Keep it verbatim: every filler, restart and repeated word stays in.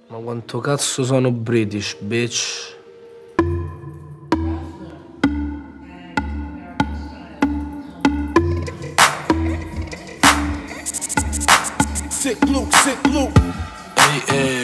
Ma quanto cazzo sono British, bitch? Sick Luke, sick Luke. Ehi, ehi.